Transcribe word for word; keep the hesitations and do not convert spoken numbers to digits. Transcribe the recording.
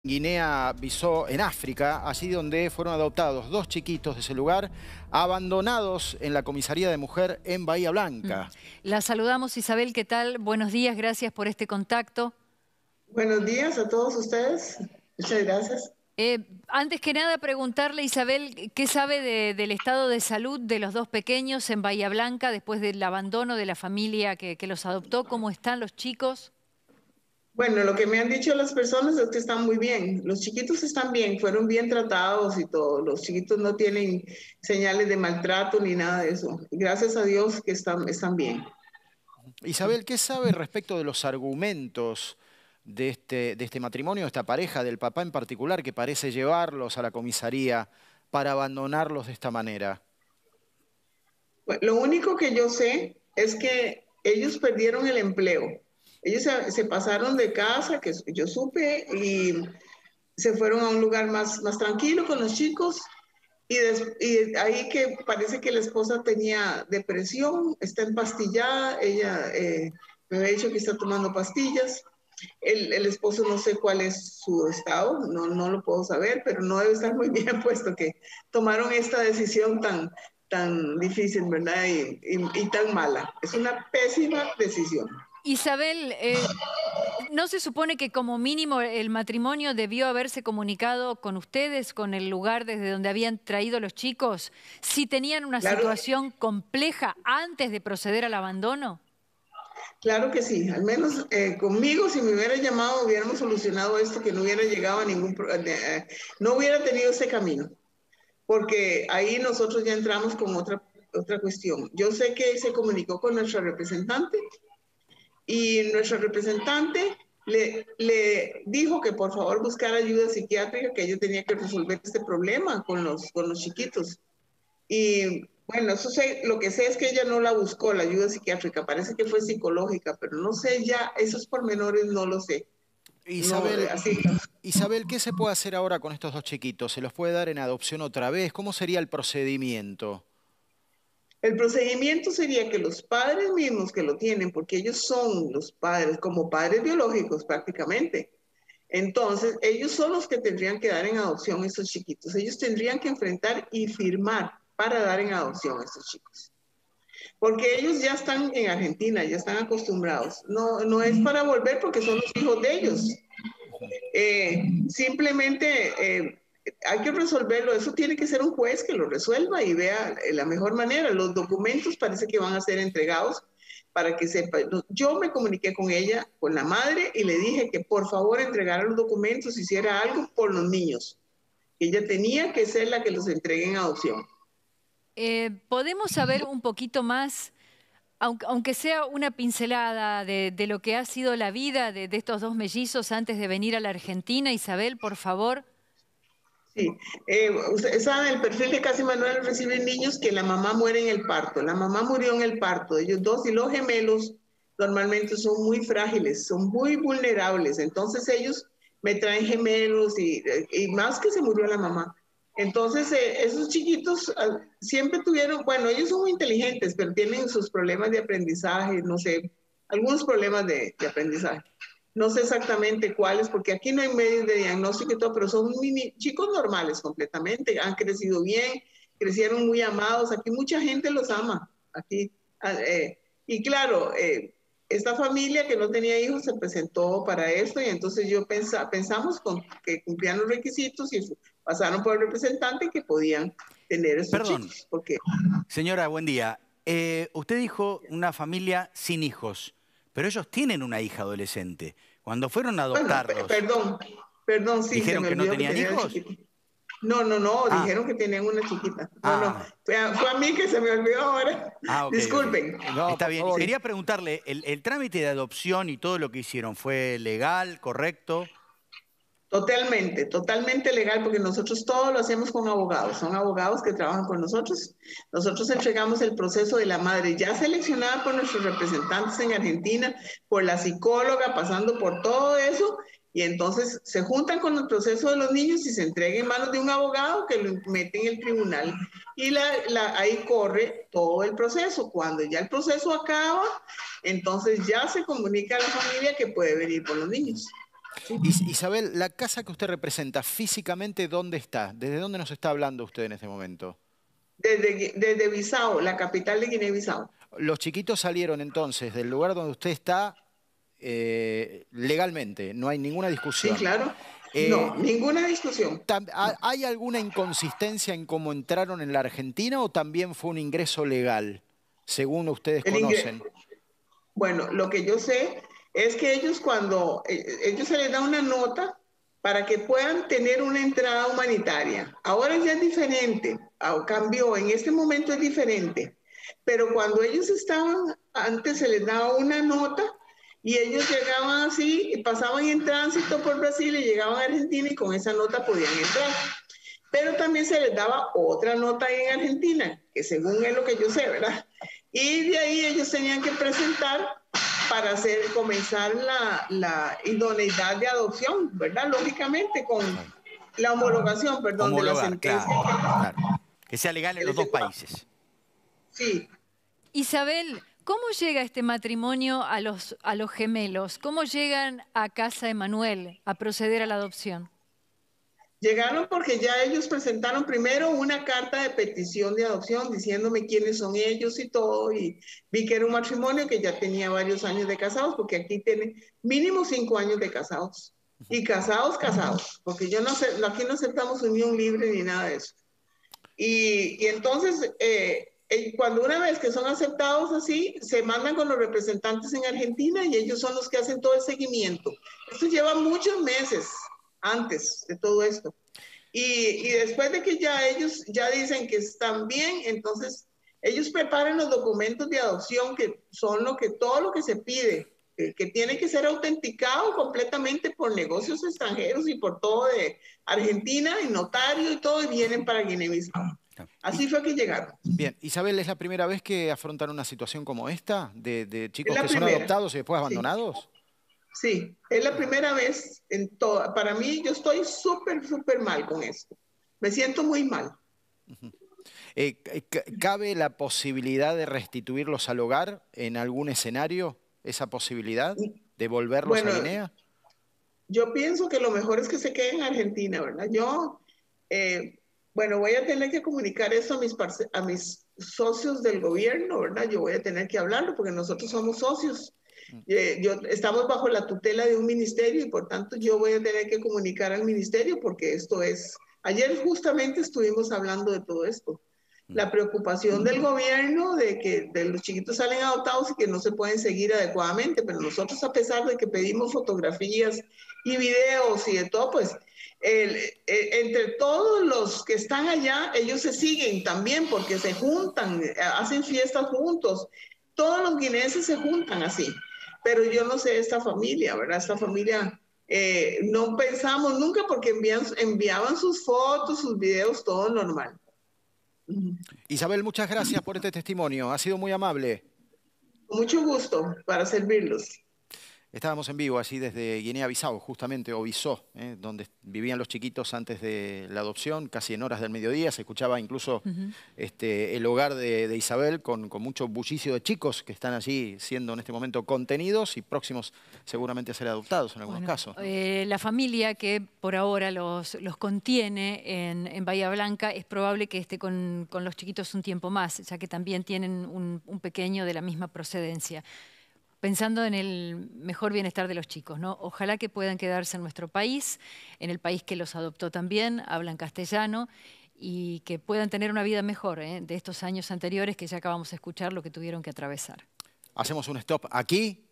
Guinea-Bissau, en África, allí donde fueron adoptados dos chiquitos de ese lugar, abandonados en la comisaría de mujer en Bahía Blanca. Mm. La saludamos, Isabel, ¿qué tal? Buenos días, gracias por este contacto. Buenos días a todos ustedes, muchas gracias. Eh, antes que nada, preguntarle, Isabel, ¿qué sabe de, del estado de salud de los dos pequeños en Bahía Blanca después del abandono de la familia que, que los adoptó? ¿Cómo están los chicos? Bueno, lo que me han dicho las personas es que están muy bien. Los chiquitos están bien, fueron bien tratados y todo. Los chiquitos no tienen señales de maltrato ni nada de eso. Gracias a Dios que están, están bien. Isabel, ¿qué sabe respecto de los argumentos de este, de este matrimonio, de esta pareja, del papá en particular, que parece llevarlos a la comisaría para abandonarlos de esta manera? Bueno, lo único que yo sé es que ellos perdieron el empleo. Ellos se, se pasaron de casa, que yo supe, y se fueron a un lugar más, más tranquilo con los chicos. Y, des, y ahí que parece que la esposa tenía depresión, está empastillada, ella eh, me había dicho que está tomando pastillas. El, el esposo no sé cuál es su estado, no, no lo puedo saber, pero no debe estar muy bien puesto que tomaron esta decisión tan, tan difícil, ¿verdad? Y, y, y tan mala. Es una pésima decisión. Isabel, eh, ¿no se supone que como mínimo el matrimonio debió haberse comunicado con ustedes, con el lugar desde donde habían traído los chicos, si tenían una claro. situación compleja antes de proceder al abandono? Claro que sí, al menos eh, conmigo, si me hubiera llamado, hubiéramos solucionado esto, que no hubiera llegado a ningún, eh, no hubiera tenido ese camino, porque ahí nosotros ya entramos con otra, otra cuestión. Yo sé que se comunicó con nuestra representante, y nuestro representante le, le dijo que por favor buscara ayuda psiquiátrica, que ella tenía que resolver este problema con los, con los chiquitos. Y bueno, eso sé, lo que sé es que ella no la buscó, la ayuda psiquiátrica, parece que fue psicológica, pero no sé ya, esos pormenores no lo sé. Isabel, no, así. Isabel, ¿qué se puede hacer ahora con estos dos chiquitos? ¿Se los puede dar en adopción otra vez? ¿Cómo sería el procedimiento? El procedimiento sería que los padres mismos que lo tienen, porque ellos son los padres, como padres biológicos prácticamente, entonces ellos son los que tendrían que dar en adopción a estos chiquitos. Ellos tendrían que enfrentar y firmar para dar en adopción a estos chicos. Porque ellos ya están en Argentina, ya están acostumbrados. No, no es para volver porque son los hijos de ellos. Eh, simplemente... Eh, hay que resolverlo, eso tiene que ser un juez que lo resuelva y vea la mejor manera. Los documentos parece que van a ser entregados para que sepa. Yo me comuniqué con ella, con la madre, y le dije que por favor entregara los documentos, hiciera algo por los niños. Ella tenía que ser la que los entregue en adopción. Eh, ¿Podemos saber un poquito más, aunque, aunque sea una pincelada, de, de lo que ha sido la vida de, de estos dos mellizos antes de venir a la Argentina? Isabel, por favor. Sí, eh, ustedes saben, el perfil de Casi Manuel recibe niños que la mamá muere en el parto. La mamá murió en el parto, ellos dos, y los gemelos normalmente son muy frágiles, son muy vulnerables. Entonces ellos me traen gemelos y, y más que se murió la mamá. Entonces eh, esos chiquitos uh, siempre tuvieron, bueno, ellos son muy inteligentes, pero tienen sus problemas de aprendizaje, no sé, algunos problemas de, de aprendizaje. No sé exactamente cuáles, porque aquí no hay medios de diagnóstico y todo, pero son mini, chicos normales completamente, han crecido bien, crecieron muy amados, aquí mucha gente los ama, aquí. Eh, y claro, eh, esta familia que no tenía hijos se presentó para esto y entonces yo pensa, pensamos con, que cumplían los requisitos y pasaron por el representante que podían tener estos Perdón, chicos. Porque... Señora, buen día. Eh, usted dijo una familia sin hijos. Pero ellos tienen una hija adolescente. Cuando fueron a adoptarlos... Bueno, perdón, perdón, sí, ¿dijeron se me que no olvidó tenían que tenía hijos? No, no, no, ah. dijeron que tenían una chiquita. No, ah. no, fue a, fue a mí que se me olvidó ahora. Ah, okay, Disculpen. Okay. No, está bien. Quería preguntarle, ¿el, ¿el trámite de adopción y todo lo que hicieron fue legal, correcto? Totalmente, totalmente legal, porque nosotros todo lo hacemos con abogados. Son abogados que trabajan con nosotros. Nosotros entregamos el proceso de la madre ya seleccionada por nuestros representantes en Argentina, por la psicóloga, pasando por todo eso, y entonces se juntan con el proceso de los niños y se entrega en manos de un abogado que lo mete en el tribunal. Y la, la, ahí corre todo el proceso. Cuando ya el proceso acaba, entonces ya se comunica a la familia que puede venir por los niños. Is Isabel, la casa que usted representa, físicamente, ¿dónde está? ¿Desde dónde nos está hablando usted en este momento? Desde, desde Bissau, la capital de Guinea-Bissau. Los chiquitos salieron entonces del lugar donde usted está eh, legalmente, no hay ninguna discusión. Sí, claro. Eh, no, ninguna discusión. ¿Hay alguna inconsistencia en cómo entraron en la Argentina o también fue un ingreso legal, según ustedes El conocen? Bueno, lo que yo sé es que ellos cuando, ellos se les da una nota para que puedan tener una entrada humanitaria. Ahora ya es diferente, cambió, en este momento es diferente. Pero cuando ellos estaban, antes se les daba una nota y ellos llegaban así, y pasaban en tránsito por Brasil y llegaban a Argentina y con esa nota podían entrar. Pero también se les daba otra nota ahí en Argentina, que según es lo que yo sé, ¿verdad? Y de ahí ellos tenían que presentar para hacer, comenzar la, la idoneidad de adopción, ¿verdad? Lógicamente, con la homologación, perdón, Homologar, de la sentencia. Claro, claro. Que sea legal en los dos países. Sí. Isabel, ¿cómo llega este matrimonio a los, a los gemelos? ¿Cómo llegan a casa de Manuel a proceder a la adopción? Llegaron porque ya ellos presentaron primero una carta de petición de adopción diciéndome quiénes son ellos y todo, y vi que era un matrimonio que ya tenía varios años de casados, porque aquí tienen mínimo cinco años de casados, y casados, casados, porque yo no sé, aquí no aceptamos unión libre ni nada de eso. Y, y entonces, eh, cuando una vez que son aceptados así, se mandan con los representantes en Argentina y ellos son los que hacen todo el seguimiento. Esto lleva muchos meses antes de todo esto. Y, y después de que ya ellos ya dicen que están bien, entonces ellos preparan los documentos de adopción, que son lo que, todo lo que se pide, que, que tiene que ser autenticado completamente por negocios extranjeros y por todo de Argentina, y notario y todo, y vienen para Guinea-Bissau. Así fue que llegaron. Bien, Isabel, ¿es la primera vez que afrontan una situación como esta, de, de chicos que primera. son adoptados y después abandonados? Sí. Sí, es la primera vez en toda. Para mí, yo estoy súper, súper mal con esto. Me siento muy mal. Uh-huh. eh, ¿Cabe la posibilidad de restituirlos al hogar en algún escenario? ¿Esa posibilidad de volverlos bueno, a Guinea? Yo pienso que lo mejor es que se queden en Argentina, ¿verdad? Yo, eh, bueno, voy a tener que comunicar eso a mis, a mis socios del gobierno, ¿verdad? Yo voy a tener que hablarlo porque nosotros somos socios. Eh, yo, estamos bajo la tutela de un ministerio y por tanto yo voy a tener que comunicar al ministerio porque esto es... Ayer justamente estuvimos hablando de todo esto. La preocupación del gobierno de que de los chiquitos salen adoptados y que no se pueden seguir adecuadamente, pero nosotros, a pesar de que pedimos fotografías y videos y de todo, pues el, el, entre todos los que están allá, ellos se siguen también porque se juntan, hacen fiestas juntos. Todos los guineenses se juntan así. Pero yo no sé esta familia, ¿verdad? Esta familia, eh, no pensamos nunca porque envían, enviaban sus fotos, sus videos, todo normal. Isabel, muchas gracias por este testimonio. Ha sido muy amable. Con mucho gusto, para servirlos. Estábamos en vivo allí desde Guinea-Bissau, justamente, o Bissau, ¿eh? donde vivían los chiquitos antes de la adopción, casi en horas del mediodía. Se escuchaba incluso uh-huh. este, el hogar de, de Isabel con, con mucho bullicio de chicos que están allí siendo en este momento contenidos y próximos seguramente a ser adoptados en algunos bueno, casos. ¿no? Eh, la familia que por ahora los, los contiene en, en Bahía Blanca es probable que esté con, con los chiquitos un tiempo más, ya que también tienen un, un pequeño de la misma procedencia. Pensando en el mejor bienestar de los chicos, ¿no? Ojalá que puedan quedarse en nuestro país, en el país que los adoptó también, hablan castellano, y que puedan tener una vida mejor, ¿eh? de estos años anteriores que ya acabamos de escuchar lo que tuvieron que atravesar. Hacemos un stop aquí